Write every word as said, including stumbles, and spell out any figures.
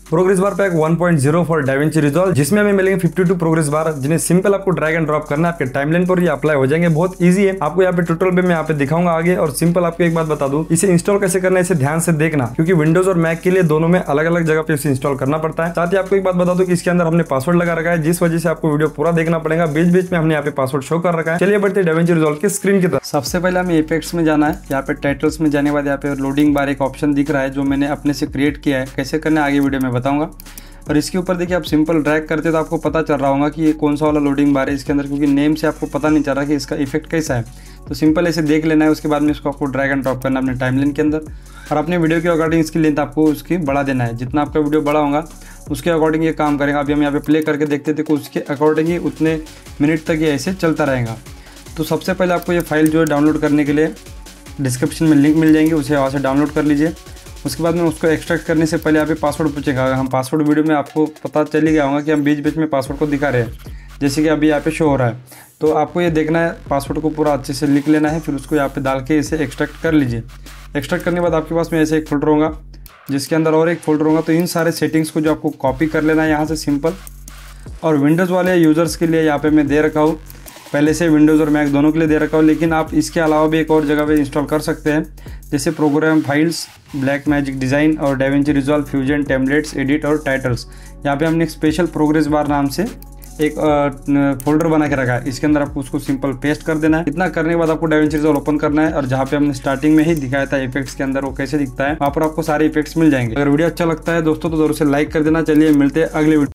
Progress bar pack one point zero for DaVinci Resolve, जिसमें हमें मिलेंगे फिफ्टी टू प्रोग्रेस बार, जिन्हें simple आपको ड्रैग एंड ड्रॉप करना है, आपके टाइमलाइन पर ये अप्लाई हो जाएंगे। बहुत इजी है, आपको यहाँ पे ट्यूटोरियल में मैं यहाँ पे दिखाऊंगा आगे। और सिंपल आपको एक बात बता दूं, इसे इंस्टॉल कैसे करना है इसे ध्यान से देखना, क्योंकि विंडोज और मैक के लिए दोनों में अलग अलग जगह पे इसे इंस्टॉल करना पड़ता है। साथ ही आपको एक बात बता दूं कि इसके अंदर हमने पासवर्ड लगा रखा है, जिस वजह से आपको वीडियो पूरा देखना पड़ेगा। बीच बीच में हमने यहाँ पे पासवर्ड शो कर रखा है। चलिए बढ़ते डाविंची रिजॉल्व की स्क्रीन की तरफ। सबसे पहले हमें इफेक्ट्स में जाना है। यहाँ पे टाइटल्स में जाने के बाद यहाँ पे लोडिंग बार एक ऑप्शन दिख रहा है, जो मैंने अपने से क्रिएट किया है। कैसे करना है आगे वीडियो में बताऊंगा। और इसके ऊपर देखिए, आप सिंपल ड्रैग करते तो आपको पता चल रहा होगा कि ये कौन सा वाला लोडिंग बार है इसके अंदर, क्योंकि नेम से आपको पता नहीं चल रहा कि इसका इफेक्ट कैसा है। तो सिंपल ऐसे देख लेना है, उसके बाद में इसको आपको ड्रैग एंड ड्रॉप करना है अपने टाइमलाइन के अंदर। और अपने वीडियो के अकॉर्डिंग इसकी लेंथ आपको उसकी बढ़ा देना है। जितना आपका वीडियो बड़ा होगा उसके अकॉर्डिंग ये काम करेगा। अभी हम यहाँ पे प्ले करके देखते थे कि उसके अकॉर्डिंग ही उतने मिनट तक ये ऐसे चलता रहेगा। तो सबसे पहले आपको ये फाइल जो है डाउनलोड करने के लिए डिस्क्रिप्शन में लिंक मिल जाएंगे, उसे वहाँ से डाउनलोड कर लीजिए। उसके बाद में उसको एक्सट्रैक्ट करने से पहले यहाँ पे पासवर्ड पूछेगा। हम पासवर्ड वीडियो में आपको पता चल ही गया होगा कि हम बीच बीच में पासवर्ड को दिखा रहे हैं, जैसे कि अभी यहाँ पे शो हो रहा है। तो आपको ये देखना है, पासवर्ड को पूरा अच्छे से लिख लेना है, फिर उसको यहाँ पे डाल के इसे एक्सट्रैक्ट कर लीजिए। एक्सट्रैक्ट करने के बाद आपके पास में ऐसे एक फोल्डर होगा, जिसके अंदर और एक फोल्डर होगा। तो इन सारे सेटिंग्स को जो आपको कॉपी कर लेना है यहाँ से सिंपल। और विंडोज़ वाले यूज़र्स के लिए यहाँ पे मैं दे रखा हूँ, पहले से विंडोज़ और मैक दोनों के लिए दे रखा हूँ, लेकिन आप इसके अलावा भी एक और जगह पे इंस्टॉल कर सकते हैं, जैसे program files, Blackmagic Design और DaVinci Resolve, Fusion, templates, edit और टाइटल्स। यहाँ पे हमने एक स्पेशल प्रोग्रेस बार नाम से एक फोल्डर बना के रखा है। इसके अंदर आपको उसको सिंपल पेस्ट कर देना है। इतना करने के बाद आपको डाविंची रिजॉल्व ओपन करना है, और जहाँ पे हमने स्टार्टिंग में ही दिखाया था इफेक्ट्स के अंदर वो कैसे दिखता है, वहाँ पर आपको सारे इफेक्ट्स मिल जाएंगे। अगर वीडियो अच्छा लगता है दोस्तों तो जरूर से लाइक कर देना। चलिए मिलते हैं अगले वीडियो।